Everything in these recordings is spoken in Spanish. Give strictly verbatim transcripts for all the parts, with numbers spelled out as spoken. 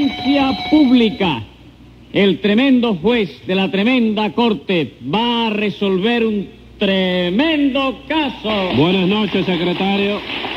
Audiencia pública. El tremendo juez de la tremenda corte va a resolver un tremendo caso. Buenas noches, secretario.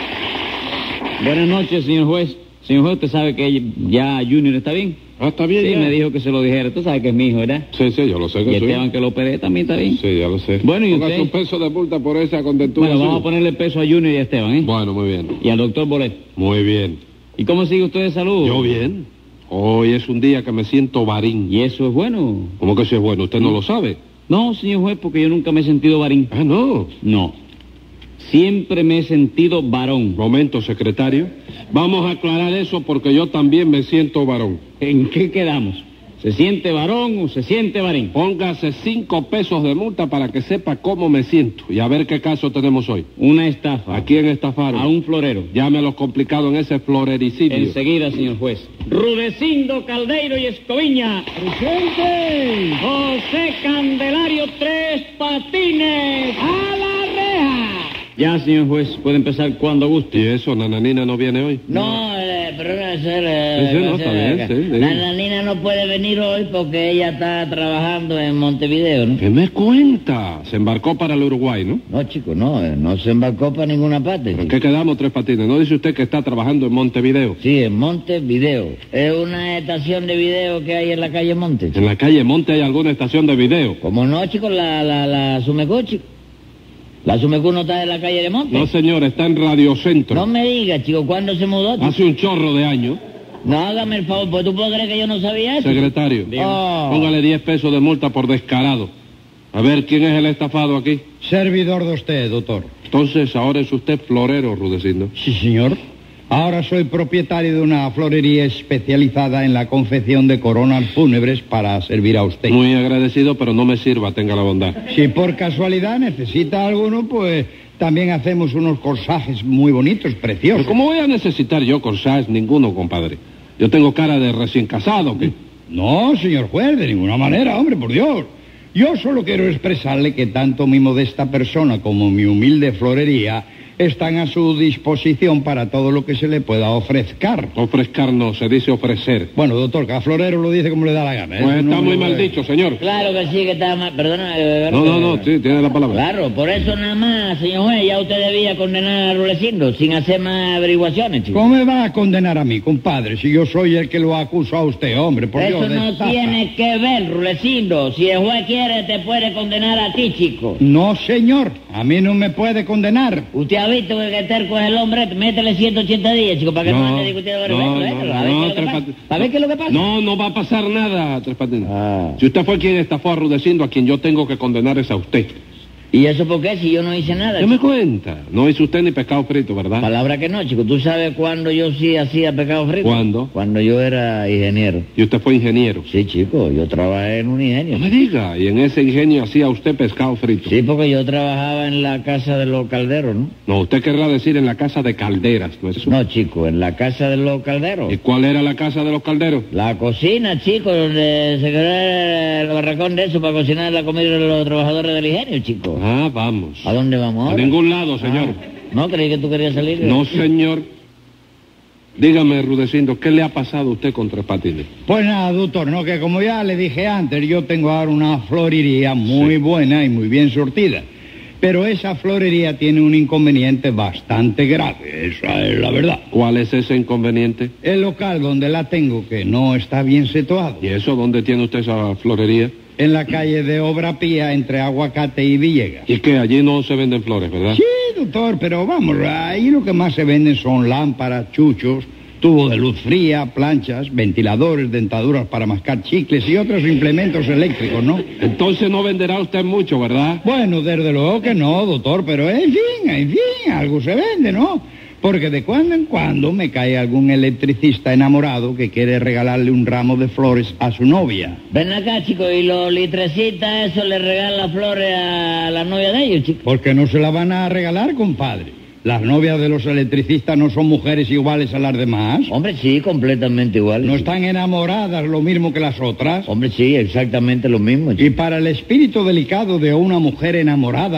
Buenas noches, señor juez. Señor juez, ¿usted sabe que ya Junior está bien? Ah, está bien. Sí, ya. me dijo que se lo dijera. Tú sabes que es mi hijo, ¿verdad? Sí, sí, yo lo sé que Y soy. Esteban, que lo operé, también está bien. Sí, ya lo sé. Bueno, ¿y Póngase usted? un peso de multa por esa contentura. Bueno, suya. vamos a ponerle peso a Junior y a Esteban, ¿eh? Bueno, muy bien. Y al doctor Bolet. Muy bien. ¿Y cómo sigue usted de salud? Yo bien. Hoy es un día que me siento varín. ¿Y eso es bueno? ¿Cómo que eso es bueno? ¿Usted no lo sabe? No, señor juez, porque yo nunca me he sentido varín. Ah, no. No. Siempre me he sentido varón. Momento, secretario. Vamos a aclarar eso porque yo también me siento varón. ¿En qué quedamos? ¿Se siente varón o se siente varín? Póngase cinco pesos de multa para que sepa cómo me siento y a ver qué caso tenemos hoy. Una estafa. ¿A quién estafaron? A un florero. Llame a los complicados en ese florericidio. Enseguida, señor juez. Rudecindo Caldeiro y Escoviña. ¡Presente! José Candelario Tres Patines. ¡A la reja! Ya, señor juez, puede empezar cuando ¿Y guste. eso, Nananina no viene hoy? No, eh, perdona, ser, eh, Sí, sí, no, está bien, acá. sí, sí. La nanina no puede venir hoy porque ella está trabajando en Montevideo, ¿no? ¿Qué me cuenta? Se embarcó para el Uruguay, ¿no? No, chico, no, eh, no se embarcó para ninguna parte. ¿En chico. qué quedamos, Tres Patines? ¿No dice usted que está trabajando en Montevideo? Sí, en Montevideo. Es una estación de video que hay en la calle Monte. chico. ¿En la calle Monte hay alguna estación de video? Como no, chico, la, la, la Sumecú, chico. La Sumecú no está en la calle de Monte. No, señor, está en Radio Centro. No me digas, chico, ¿cuándo se mudó? chico? Hace un chorro de años. No, hágame el favor, porque tú puedes creer que yo no sabía eso. Secretario, Oh. póngale diez pesos de multa por descarado. A ver, ¿quién es el estafado aquí? Servidor de usted, doctor. Entonces, ahora es usted florero, Rudecindo. Sí, señor. Ahora soy propietario de una florería especializada en la confección de coronas fúnebres para servir a usted. Muy agradecido, pero no me sirva, tenga la bondad. Si por casualidad necesita alguno, pues también hacemos unos corsajes muy bonitos, Pero preciosos. ¿cómo voy a necesitar yo corsage ninguno, compadre? Yo tengo cara de recién casado, ¿qué? No, señor juez, de ninguna manera, hombre, por Dios. Yo solo quiero expresarle que tanto mi modesta persona como mi humilde florería están a su disposición para todo lo que se le pueda ofrezcar. Ofrezcar no, se dice ofrecer. Bueno, doctor, cada florero lo dice como le da la gana. ¿eh? Pues está No, muy no, mal eh. dicho, señor. Claro que sí, que está mal. Perdona. eh, No, no, no, sí, tiene la palabra. Claro, por eso nada más, señor juez, ya usted debía condenar a Rulecindo sin hacer más averiguaciones, chico. ¿Cómo me va a condenar a mí, compadre, si yo soy el que lo acuso a usted, hombre? Por Eso Dios, de no estafa. tiene que ver, Rulecindo. Si el juez quiere, te puede condenar a ti, chico. No, señor, a mí no me puede condenar. Usted ha visto que el terco es el hombre, métele ciento ochenta días, chico, para que no, No, ande discutiendo. no, Bueno, no, vételo, a ver no, qué es lo que Tres pasa. Patines. ¿Para ver qué es lo que pasa? No, no va a pasar nada, Tres Patines. Ah. Si usted fue quien estafó a Rudecindo, a quien yo tengo que condenar es a usted. ¿Y eso por qué? Si yo no hice nada. ¿Qué me chico. cuenta? No hizo usted ni pescado frito, ¿verdad? Palabra que no, chico. ¿Tú sabes cuándo yo sí hacía pecado frito? ¿Cuándo? Cuando yo era ingeniero. Y usted fue ingeniero. Sí, chico, yo trabajé en un ingenio. No me diga, y en ese ingenio hacía usted pescado frito. Sí, porque yo trabajaba en la casa de los calderos, ¿no? No, usted querrá decir en la casa de calderas, ¿no es eso? No, chico, en la casa de los calderos. ¿Y cuál era la casa de los calderos? La cocina, chico, donde se quedó el barracón de eso para cocinar la comida de los trabajadores del ingenio, chico. Ah, vamos. ¿A dónde vamos A ahora? ningún lado, señor. Ah, ¿no creí que tú querías salir? No, señor. Dígame, Rudecindo, ¿qué le ha pasado a usted con Tres Patines? Pues nada, doctor, no, que como ya le dije antes, yo tengo ahora una florería muy Sí. buena y muy bien surtida. Pero esa florería tiene un inconveniente bastante grave, esa es la verdad. ¿Cuál es ese inconveniente? El local donde la tengo, que no está bien situado, ¿Y eso dónde tiene usted esa florería? en la calle de Obra Pía, entre Aguacate y Villegas. Y que allí no se venden flores, ¿verdad? Sí, doctor, pero vamos, ahí lo que más se venden son lámparas, chuchos, tubos de luz fría, planchas, ventiladores, dentaduras para mascar chicles y otros implementos eléctricos, ¿no? Entonces no venderá usted mucho, ¿verdad? Bueno, desde luego que no, doctor, pero en fin, en fin, algo se vende, ¿no? Porque de cuando en cuando me cae algún electricista enamorado que quiere regalarle un ramo de flores a su novia. Ven acá, chico, y los litrecitas, eso le regalan flores a la novia de ellos, chico. ¿Por qué no se la van a regalar, compadre? Las novias de los electricistas no son mujeres iguales a las demás. Hombre, sí, completamente igual. No están enamoradas lo mismo que las otras. Hombre, sí, exactamente lo mismo, Y chico. para el espíritu delicado de una mujer enamorada,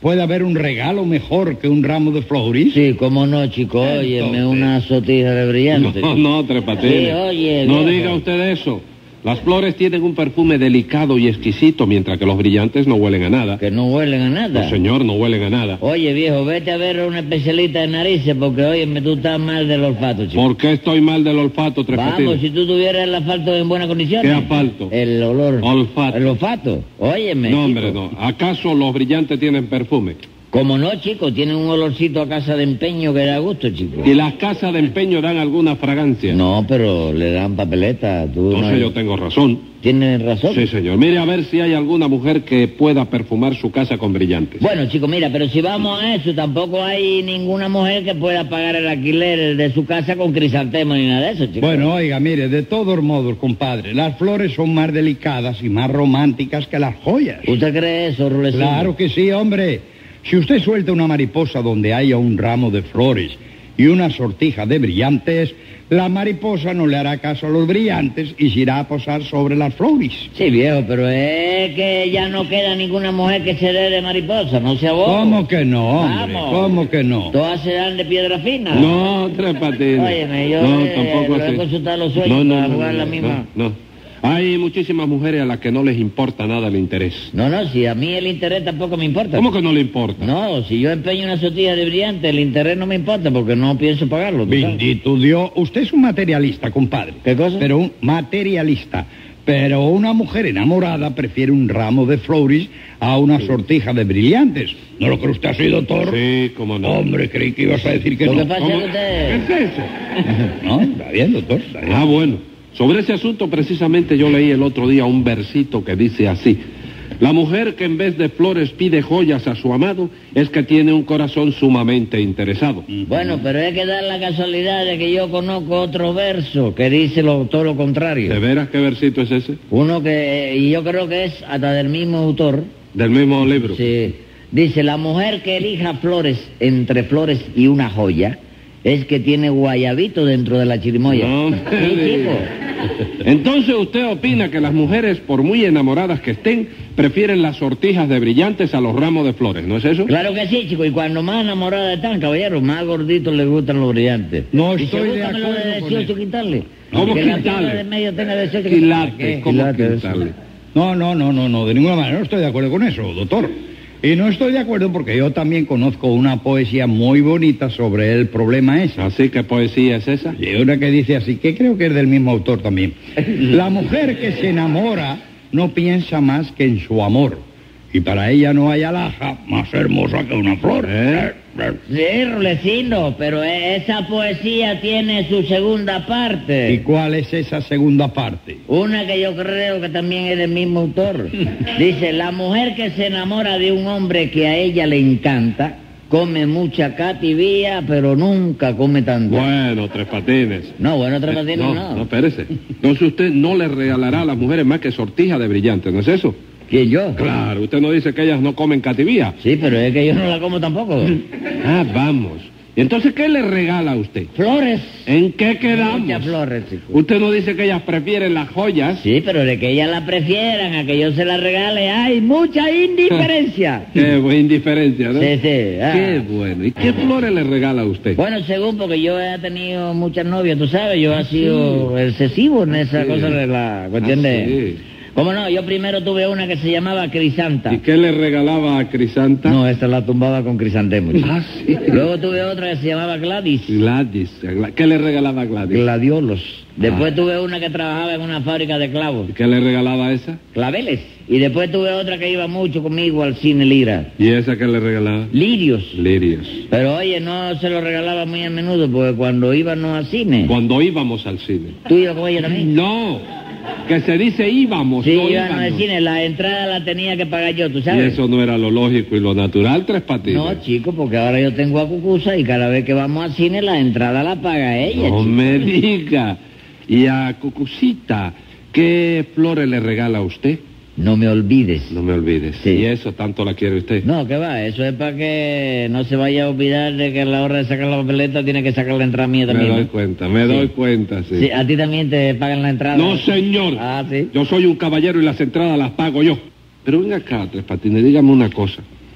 ¿Puede haber un regalo mejor que un ramo de flores? Sí, cómo no, chico, óyeme, Entonces. una sortija de brillante. No, no, Tres Patines. Sí, oye, no viejo. diga usted eso. Las flores tienen un perfume delicado y exquisito, mientras que los brillantes no huelen a nada. Que no huelen a nada. No, señor, no huelen a nada. Oye, viejo, vete a ver a un especialista de narices porque, óyeme, tú estás mal del olfato, chico. ¿Por qué estoy mal del olfato, Tres Vamos, Patines? si tú tuvieras el asfalto en buenas condiciones. ¿Qué asfalto? El olor. Olfato. El olfato. Óyeme. No, hombre, chico. no. ¿Acaso los brillantes tienen perfume? Como no, chico, tienen un olorcito a casa de empeño que da gusto, chico. ¿Y las casas de empeño dan alguna fragancia? No, pero le dan papeleta. Tú Entonces no... yo tengo razón. ¿Tienes razón? Sí, señor. Mire a ver si hay alguna mujer que pueda perfumar su casa con brillantes. Bueno, chico, mira, pero si vamos a eso, tampoco hay ninguna mujer que pueda pagar el alquiler de su casa con crisantemo ni nada de eso, chico. Bueno, oiga, mire, de todos modos, compadre, las flores son más delicadas y más románticas que las joyas. ¿Usted cree eso, Rulecindo? Claro que sí, hombre. Si usted suelta una mariposa donde haya un ramo de flores y una sortija de brillantes, la mariposa no le hará caso a los brillantes y se irá a posar sobre las flores. Sí, viejo, pero es que ya no queda ninguna mujer que se dé de mariposa, no sea bobo. ¿Cómo que no, hombre? Vamos. ¿Cómo que no? Todas se dan de piedra fina. No, Tres Patines. Óyeme, yo no, eh, tampoco lo he así. consultado los sueños no, no, para no, jugar no, la no, misma. No, no. Hay muchísimas mujeres a las que no les importa nada el interés. No, no, si a mí el interés tampoco me importa. ¿Cómo que no le importa? No, si yo empeño una sortija de brillante, el interés no me importa porque no pienso pagarlo. ¿tú sabes? Bendito Dios. Usted es un materialista, compadre. ¿Qué cosa? Pero un materialista. Pero una mujer enamorada prefiere un ramo de flores a una sortija de brillantes. ¿No lo cree usted así, doctor? Sí, cómo no. Hombre, creí que ibas a decir que Lo no. que pasa ¿Cómo? es que usted... ¿Qué es eso? No, está bien, doctor. Está bien. Ah, bueno. Sobre ese asunto precisamente yo leí el otro día un versito que dice así. La mujer que en vez de flores pide joyas a su amado es que tiene un corazón sumamente interesado. Bueno, pero es que da la casualidad de que yo conozco otro verso que dice lo, todo lo contrario. ¿De veras qué versito es ese? Uno que, y yo creo que es hasta del mismo autor. Del mismo libro. Sí. Dice, la mujer que elija flores entre flores y una joya es que tiene guayabito dentro de la chirimoya. No, Sí, chico. Entonces usted opina que las mujeres, por muy enamoradas que estén, prefieren las sortijas de brillantes a los ramos de flores, ¿no es eso? Claro que sí, chico, y cuando más enamoradas están, caballero, más gorditos les gustan los brillantes. No ¿Y estoy de seguro que me lo acuerdo de con dieciocho eso. quitarle? ¿Cómo que la quitarle? tienda de medio tenga dieciocho Quilates, ¿Qué? ¿cómo Quilates. quitarle? No, no, no, no, no, de ninguna manera no estoy de acuerdo con eso, doctor. Y no estoy de acuerdo porque yo también conozco una poesía muy bonita sobre el problema ese. Así que poesía es esa. Y una que dice así, que creo que es del mismo autor también. La mujer que se enamora no piensa más que en su amor. Y para ella no hay alhaja más hermosa que una flor. ¿Eh? Sí, Rulecindo, pero e- esa poesía tiene su segunda ¿Y parte. cuál es esa segunda parte? Una que yo creo que también es del mismo autor. Dice, la mujer que se enamora de un hombre que a ella le encanta, come mucha cativía, pero nunca come tanto. Bueno, Tres Patines. No, bueno, Tres Patines no, no. no, espérese. Entonces usted no le regalará a las mujeres más que sortijas de brillantes, ¿no es eso? ¿Quién, yo? Claro, usted no dice que ellas no comen cativía. Sí, pero es que yo no la como tampoco. Ah, vamos. ¿Y entonces qué le regala a usted? Flores. ¿En qué quedamos? Muchas flores, chico. Usted no dice que ellas prefieren las joyas. Sí, pero de que ellas la prefieran a que yo se la regale, hay mucha indiferencia. Qué buena indiferencia, ¿no? Sí, sí. ah. Qué bueno. ¿Y qué flores le regala a usted? Bueno, según, porque yo he tenido muchas novias, tú sabes, yo he sido excesivo en esa Sí. cosa de la cuestión Ah, de... sí. ¿Cómo no? Yo primero tuve una que se llamaba Crisanta. ¿Y qué le regalaba a Crisanta? No, esta la tumbaba con crisantemo. chico. Ah, sí. Luego tuve otra que se llamaba Gladys. Gladys. ¿Qué le regalaba a Gladys? Gladiolos. Después Ah. tuve una que trabajaba en una fábrica de clavos. ¿Y qué le regalaba a esa? Claveles. Y después tuve otra que iba mucho conmigo al cine Lira. ¿Y esa qué le regalaba? Lirios. Lirios. Pero oye, no se lo regalaba muy a menudo porque cuando íbamos al cine... Cuando íbamos al cine. ¿Tú ibas con ella también? No, que se dice íbamos, Sí, no íbamos al íbamos. cine, la entrada la tenía que pagar yo, ¿tú Y sabes? eso no era lo lógico y lo natural, Tres Patines. No, chico, porque ahora yo tengo a Cucusa y cada vez que vamos al cine la entrada la paga ella, No chico. me diga. Y a Cucucita, ¿qué flores le regala a usted? No me olvides. No me olvides. Sí. ¿Y eso tanto la quiere usted? No, que va, eso es para que no se vaya a olvidar de que a la hora de sacar la papeleta tiene que sacar la entrada mía me también. doy ¿no? cuenta, me Sí. doy cuenta, sí. Sí, a ti también te pagan la entrada. No, señor. Ah, sí. Yo soy un caballero y las entradas las pago yo. Pero venga acá, Tres Patines, dígame una cosa.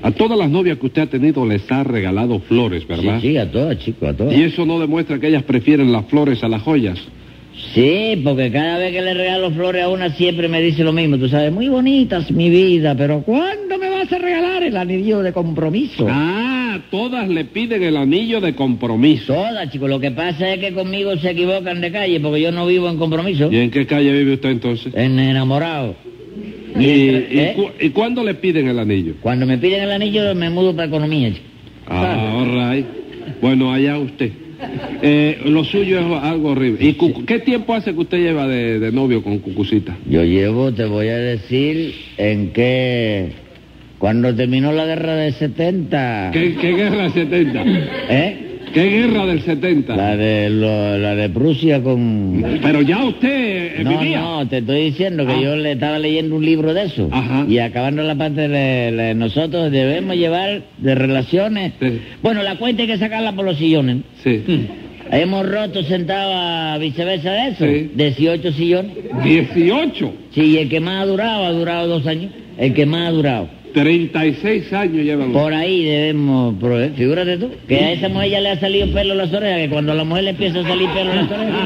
A todas las novias que usted ha tenido les ha regalado flores, ¿verdad? Sí, sí, a todas, chico, a todas. ¿Y eso no demuestra que ellas prefieren las flores a las joyas? Sí, porque cada vez que le regalo flores a una siempre me dice lo mismo. Tú sabes, muy bonitas, mi vida, pero ¿cuándo me vas a regalar el anillo de compromiso? Ah, todas le piden el anillo de compromiso. Todas, chicos. Lo que pasa es que conmigo se equivocan de calle porque yo no vivo en compromiso. ¿Y en qué calle vive usted entonces? En enamorado. ¿Y, Mientras- y ¿eh? cu- ¿y cuándo le piden el anillo? Cuando me piden el anillo me mudo para economía, chico. Ah, all right. Bueno, allá usted. Eh, lo suyo es algo horrible. ¿Y Cucu- qué tiempo hace que usted lleva de, de novio con Cucucita? Yo llevo, te voy a decir, en que cuando terminó la guerra del setenta... ¿Qué, qué guerra del setenta? ¿Eh? ¿Qué guerra del setenta? La de, lo- la de Prusia con... Pero ya usted eh, No, vivía. no, te estoy diciendo que Ah. yo le estaba leyendo un libro de eso. Ajá. Y acabando la parte de le- nosotros debemos llevar de relaciones... Sí. Bueno, la cuenta hay que sacarla por los sillones. Sí. Hemos roto sentado a viceversa de eso. Sí. dieciocho sillones. dieciocho. Sí, y el que más ha durado, ha durado dos años. El que más ha durado. treinta y seis años llevan. Por ahí debemos proveer. Figúrate tú, que a esa mujer ya le ha salido pelo en las orejas, que cuando a la mujer le empieza a salir pelo en las orejas...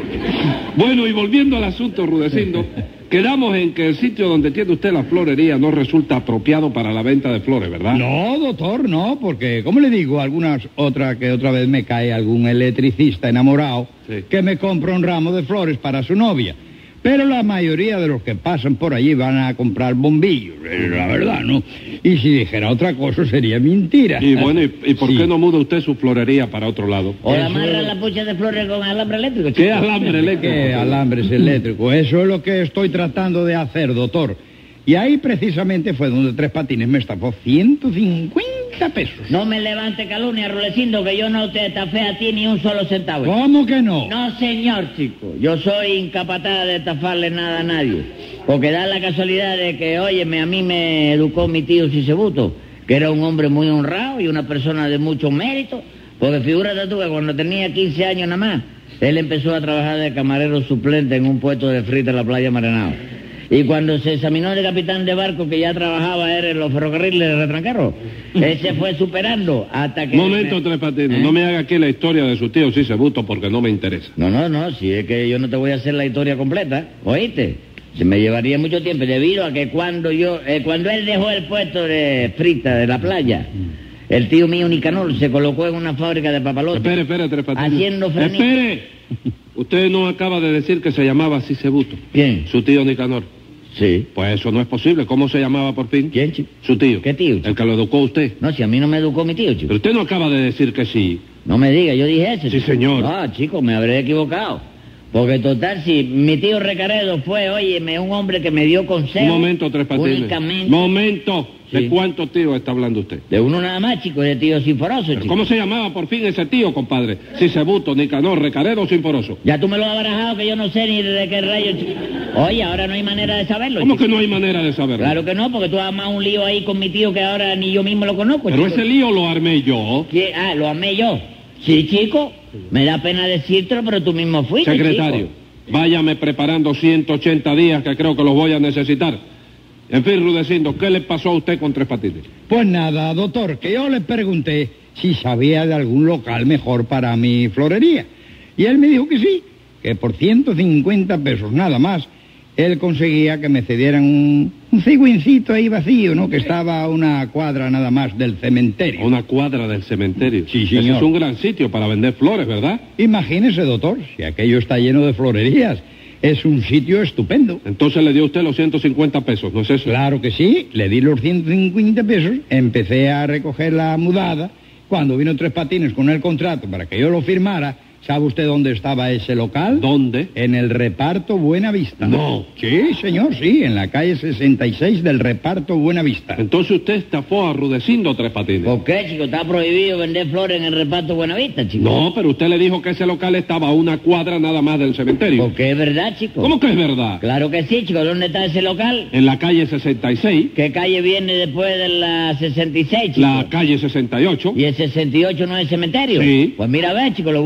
Bueno, y volviendo al asunto, Rudecindo, quedamos en que el sitio donde tiene usted la florería no resulta apropiado para la venta de flores, ¿verdad? No, doctor, no, porque, como le digo, algunas otra que otra vez me cae algún electricista enamorado Sí. que me compra un ramo de flores para su novia. Pero la mayoría de los que pasan por allí van a comprar bombillos, eh, la verdad, ¿no? Y si dijera otra cosa sería mentira. Y bueno, ¿y, y por Sí. qué no muda usted su florería para otro lado? O la Eso- amarra la pucha de flores con alambre eléctrico, ¿Qué chico. alambre eléctrico? ¿Qué alambres eléctricos? Eso es lo que estoy tratando de hacer, doctor. Y ahí precisamente fue donde Tres Patines me estafó ciento cincuenta pesos. No me levante calumnia, Rulecindo, que yo no te estafé a ti ni un solo centavo. ¿Cómo que no? No, señor, chico. Yo soy incapaz de estafarle nada a nadie. Porque da la casualidad de que, óyeme, a mí me educó mi tío Sisebuto, que era un hombre muy honrado y una persona de mucho mérito. Porque figúrate tú que cuando tenía quince años nada más, él empezó a trabajar de camarero suplente en un puesto de frita en la playa Marenao. Y cuando se examinó de capitán de barco, que ya trabajaba era en los ferrocarriles de Retrancarro, él se fue superando hasta que... Momento, Tres Patines, ¿Eh? no me haga aquí la historia de su tío Sisebuto porque no me interesa. No, no, no, si es que yo no te voy a hacer la historia completa, ¿oíste? Se me llevaría mucho tiempo, debido a que cuando yo, eh, cuando él dejó el puesto de frita de la playa, el tío mío Nicanor se colocó en una fábrica de papalotes. Espere, espere, Tres Patines. Haciendo frenito. ¡Espere! Usted no acaba de decir que se llamaba Sisebuto. ¿Quién? Su tío Nicanor. Sí. Pues eso no es posible. ¿Cómo se llamaba por fin? ¿Quién, chico? Su tío. ¿Qué tío, chico? El que lo educó a usted. No, si a mí no me educó mi tío, chico. Pero usted no acaba de decir que sí. No me diga, yo dije eso. Sí, chico. señor. Ah, chico, me habré equivocado. Porque total, si mi tío Recaredo fue, óyeme, un hombre que me dio consejos... Un momento, Tres Patines. Únicamente... Momento. ¿De Sí. cuántos tíos está hablando usted? De uno nada más, chico, de tío Sinforoso, ¿Pero chico. ¿Cómo se llamaba por fin ese tío, compadre? Sisebuto, Nicanor, Recaredo o Sinforoso. Ya tú me lo has barajado que yo no sé ni de qué rayo, chico. Oye, ahora no hay manera de saberlo, ¿Cómo chico. que no hay manera de saberlo? Claro que no, porque tú has armado un lío ahí con mi tío que ahora ni yo mismo lo conozco, Pero chico. ese lío lo armé yo. ¿Qué? Ah, lo amé yo. Sí, chico. Me da pena decírtelo, pero tú mismo fuiste, Secretario, chico. váyame preparando ciento ochenta días que creo que los voy a necesitar. En fin, Rudecindo, ¿qué le pasó a usted con Tres Patines? Pues nada, doctor, que yo le pregunté si sabía de algún local mejor para mi florería. Y él me dijo que sí, que por ciento cincuenta pesos nada más, él conseguía que me cedieran un, un cigüencito ahí vacío, ¿no? Que estaba a una cuadra nada más del cementerio. A una cuadra del cementerio. Sí, Ese señor. es un gran sitio para vender flores, ¿verdad? Imagínese, doctor, si aquello está lleno de florerías. Es un sitio estupendo. Entonces le dio usted los ciento cincuenta pesos, ¿no es eso? Claro que sí, le di los ciento cincuenta pesos, empecé a recoger la mudada. Cuando vino Tres Patines con el contrato para que yo lo firmara, ¿sabe usted dónde estaba ese local? ¿Dónde? En el reparto Buenavista. No. Sí, señor, sí, en la calle sesenta y seis del reparto Buenavista. Entonces usted estafó a Rudecindo, Tres Patines. ¿Por qué, chico? Está prohibido vender flores en el reparto Buenavista, chico. No, pero usted le dijo que ese local estaba a una cuadra nada más del cementerio. Porque es verdad, chico. ¿Cómo que es verdad? Claro que sí, chico. ¿Dónde está ese local? En la calle sesenta y seis, ¿Qué calle viene después de la sesenta y seis, chico? la calle sesenta y ocho. ¿Y el sesenta y ocho no es cementerio? Sí. Pues mira, a ver, chico, lo bueno que yo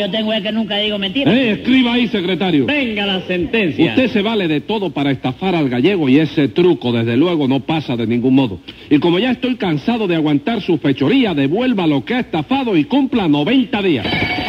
yo tengo es que nunca digo mentiras. Eh, escriba ahí, secretario. Venga la sentencia. Usted se vale de todo para estafar al gallego y ese truco, desde luego, no pasa de ningún modo. Y como ya estoy cansado de aguantar su fechoría, devuelva lo que ha estafado y cumpla noventa días.